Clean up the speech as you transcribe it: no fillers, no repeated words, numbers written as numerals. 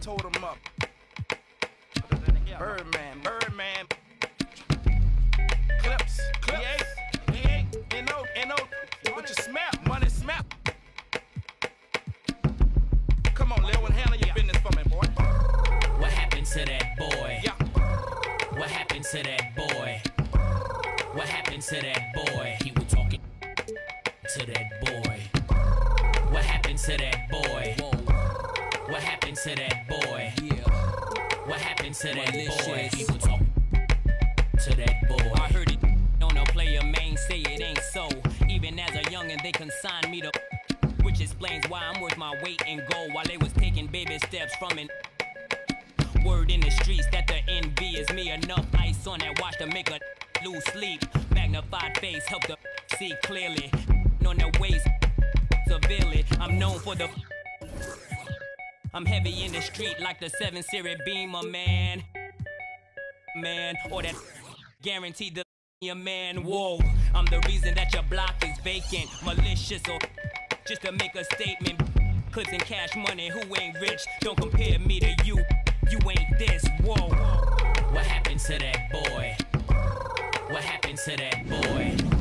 told him up. Birdman, Birdman. Clips, he ain't, what you smell, money smell. Come on, Lil, and handle your business for me, boy. What happened to that boy? Yeah. What happened to that boy? What happened to that boy? He was talking to that boy. What happened to that boy? Whoa. What happened to that boy? Yeah. What happened to that boy? He was talking to that boy. I heard it on a player main say it ain't so. Even as a youngin', they consigned me to, which explains why I'm worth my weight in gold while they was taking baby steps from an. Word in the streets that the envy is me. Enough ice on that watch to make a lose sleep. Magnified face help the see clearly. On their waist severely. I'm known for the. I'm heavy in the street like the 7 Series Beamer, man. Or that guaranteed the your man. Whoa, I'm the reason that your block is vacant. Malicious or just to make a statement. Clips and cash money, who ain't rich? Don't compare me to you. You ain't this. Whoa. What happened to that boy? What happened to that boy?